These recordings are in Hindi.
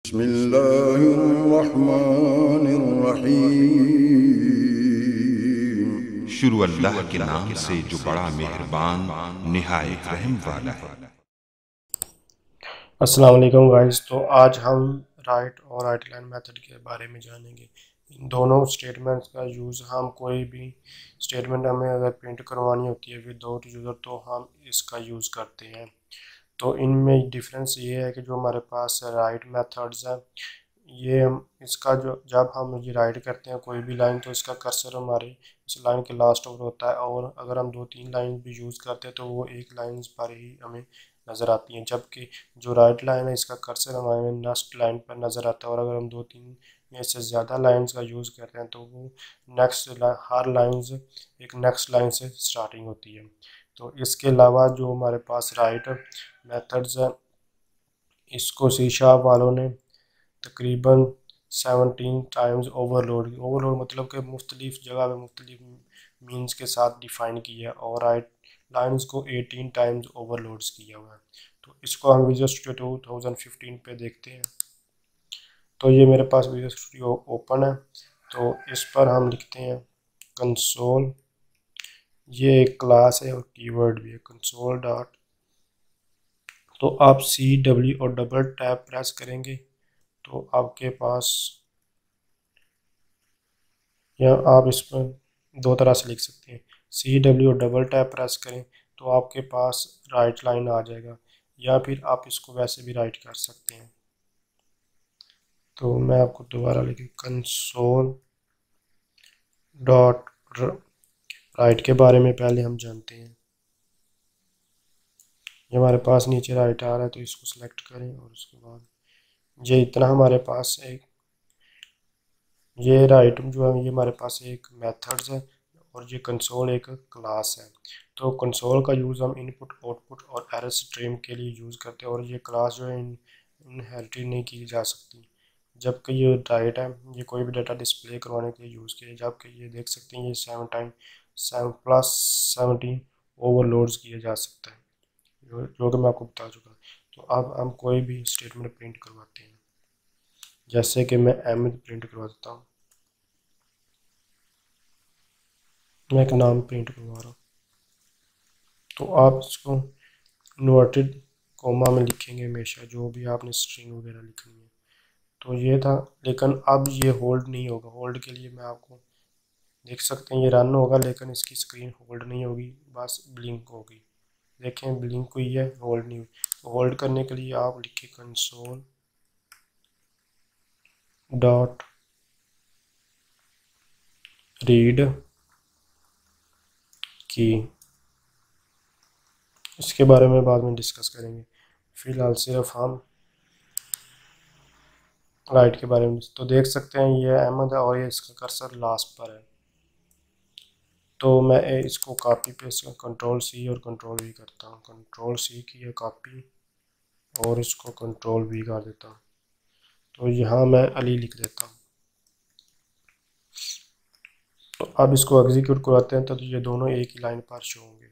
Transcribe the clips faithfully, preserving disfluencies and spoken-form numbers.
बिस्मिल्लाहिर्रहमानिर्रहीम। शुरू अल्लाह के नाम से जो बड़ा मेहरबान निहायत रहम वाला है। अस्सलाम वालेकुम गाइस। तो आज हम राइट और राइट लाइन मेथड के बारे में जानेंगे। इन दोनों स्टेटमेंट्स का यूज़, हम कोई भी स्टेटमेंट हमें अगर प्रिंट करवानी होती है विदाउट यूज़र तो हम इसका यूज़ करते हैं। तो इनमें डिफरेंस ये है कि जो हमारे पास राइट मेथड्स है, ये हम इसका जो जब हम ये राइट करते हैं कोई भी लाइन तो इसका कर्सर हमारे इस लाइन के लास्ट पर होता है, और अगर हम दो तीन लाइन भी यूज़ करते हैं तो वो एक लाइन पर ही हमें नज़र आती हैं, जबकि जो राइट लाइन है इसका कर्सर हमारे नेक्स्ट लाइन पर नज़र आता है। और अगर हम दो तीन या इससे ज़्यादा लाइंस का यूज़ करते हैं तो वो नेक्स्ट हर लाइंस एक नेक्स्ट लाइन से स्टार्टिंग होती है। तो इसके अलावा जो हमारे पास राइट मेथड्स है, इसको सी शार्प वालों ने तकरीबन सेवनटीन टाइम्स ओवरलोड ओवरलोड मतलब कि मुख्तलिफ जगह पे मुख्तलिफ मीन्स के साथ डिफ़ाइन किया है, और राइट लाइन्स को एटीन टाइम्स ओवरलोड्स किया हुआ है। तो इसको हम Visual Studio two thousand fifteen पे देखते हैं। तो ये मेरे पास विजुअल स्टूडियो ओपन है, तो इस पर हम लिखते हैं कंसोल। ये एक क्लास है और कीवर्ड भी है कंसोल डॉट। तो आप सी डब्ल्यू और डबल टैप प्रेस करेंगे तो आपके पास, या आप इस पर दो तरह से लिख सकते हैं, सी डब्ल्यू और डबल टैप प्रेस करें तो आपके पास राइट लाइन आ जाएगा, या फिर आप इसको वैसे भी राइट कर सकते हैं। तो मैं आपको दोबारा लिखूँ कंसोल डॉट राइट के बारे में पहले हम जानते हैं। ये हमारे पास नीचे राइट आ रहा है तो इसको सेलेक्ट करें, और उसके बाद ये इतना हमारे पास एक ये राइट जो है ये हमारे पास एक मेथड्स है, और ये कंसोल एक क्लास है। तो कंसोल का यूज़ हम इनपुट आउटपुट और एरर स्ट्रीम के लिए यूज़ करते हैं, और ये क्लास जो है इनहेरिटेड नहीं की जा सकती। जबकि ये राइट है ये कोई भी डाटा डिस्प्ले करवाने के लिए यूज़ किया, जबकि ये देख सकते हैं ये seven time seven plus seventeen overloads किया जा सकता है, जो जो कि मैं आपको बता चुका। तो अब हम कोई भी स्टेटमेंट प्रिंट करवाते हैं, जैसे कि मैं अहमद प्रिंट करवा देता हूँ। मैं एक नाम प्रिंट करवा रहा हूँ, तो आप इसको इन्वर्टेड कोमा में लिखेंगे हमेशा जो भी आपने स्ट्रिंग वगैरह लिखनी है। तो ये था, लेकिन अब ये होल्ड नहीं होगा। होल्ड के लिए मैं आपको देख सकते हैं ये रन होगा, लेकिन इसकी स्क्रीन होल्ड नहीं होगी, बस ब्लिंक होगी। देखें ब्लिंक हुई है, होल्ड नहीं हुई। तो होल्ड करने के लिए आप लिखिए कंसोल डॉट रीड की। इसके बारे में बाद में डिस्कस करेंगे, फिलहाल सिर्फ हम राइट के बारे में। तो देख सकते हैं ये अहमद है और ये इसका कर्सर लास्ट पर है। तो मैं इसको कॉपी पेस्ट कंट्रोल सी और कंट्रोल वी करता हूँ। कंट्रोल सी की है कॉपी और इसको कंट्रोल वी कर देता हूँ। तो यहाँ मैं अली लिख देता हूँ। तो अब इसको एग्जीक्यूट करवाते हैं तो ये दोनों एक ही लाइन पर शो होंगे।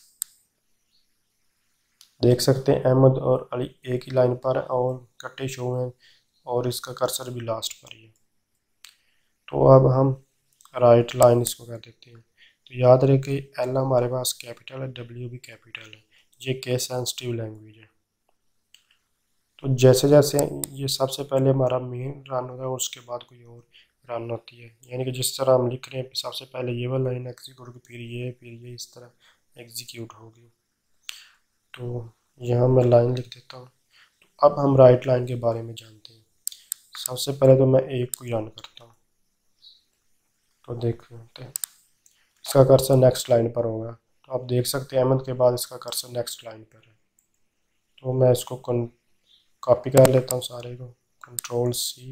देख सकते हैं अहमद और अली एक ही लाइन पर है और इकट्ठे शो हैं, और इसका कर्सर भी लास्ट पर ही है। तो अब हम राइट लाइन इसको कर देते हैं। तो याद रहे कि एल हमारे पास कैपिटल है, डब्ल्यू भी कैपिटल है, ये केस सेंसिटिव लैंग्वेज है। तो जैसे जैसे ये सबसे पहले हमारा मेन रन होगा और उसके बाद कोई और रन होती है, यानी कि जिस तरह हम लिख रहे हैं सबसे पहले ये वाला लाइन एग्जीक्यूट होगी, फिर ये फिर ये इस तरह एग्जीक्यूट होगी। तो यहाँ मैं लाइन लिख देता हूँ। तो अब हम राइट लाइन के बारे में जानते हैं। सबसे पहले तो मैं एक को रन करता हूँ, तो देखते हैं इसका कर्सर नेक्स्ट लाइन पर होगा। तो आप देख सकते हैं अहमद के बाद इसका कर्सर नेक्स्ट लाइन पर है। तो मैं इसको कॉपी कर लेता हूँ सारे को, कंट्रोल सी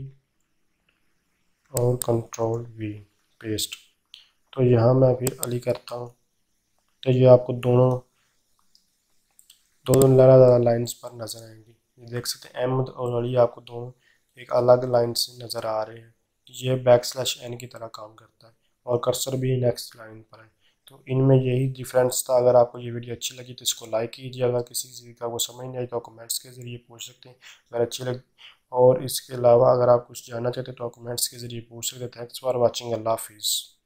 और कंट्रोल वी पेस्ट। तो यहाँ मैं फिर अली करता हूँ, तो ये आपको दोनों दोनों ज़्यादा लाइन्स पर नज़र आएंगी। ये देख सकते हैं अहमद और अली आपको दोनों एक अलग लाइन से नज़र आ रहे हैं। ये बैक स्लैश एन की तरह काम करता है और कर्सर भी नेक्स्ट लाइन पर है। तो इनमें यही डिफरेंस था। अगर आपको ये वीडियो अच्छी लगी तो इसको लाइक कीजिए। अगर किसी चीज़ का वो समझ नहीं आई तो कमेंट्स के ज़रिए पूछ सकते हैं। अगर अच्छी लगी और इसके अलावा अगर आप कुछ जानना चाहते हैं तो आप कमेंट्स के ज़रिए पूछ सकते हैं। Thanks for watching. अल्लाह हाफिज़।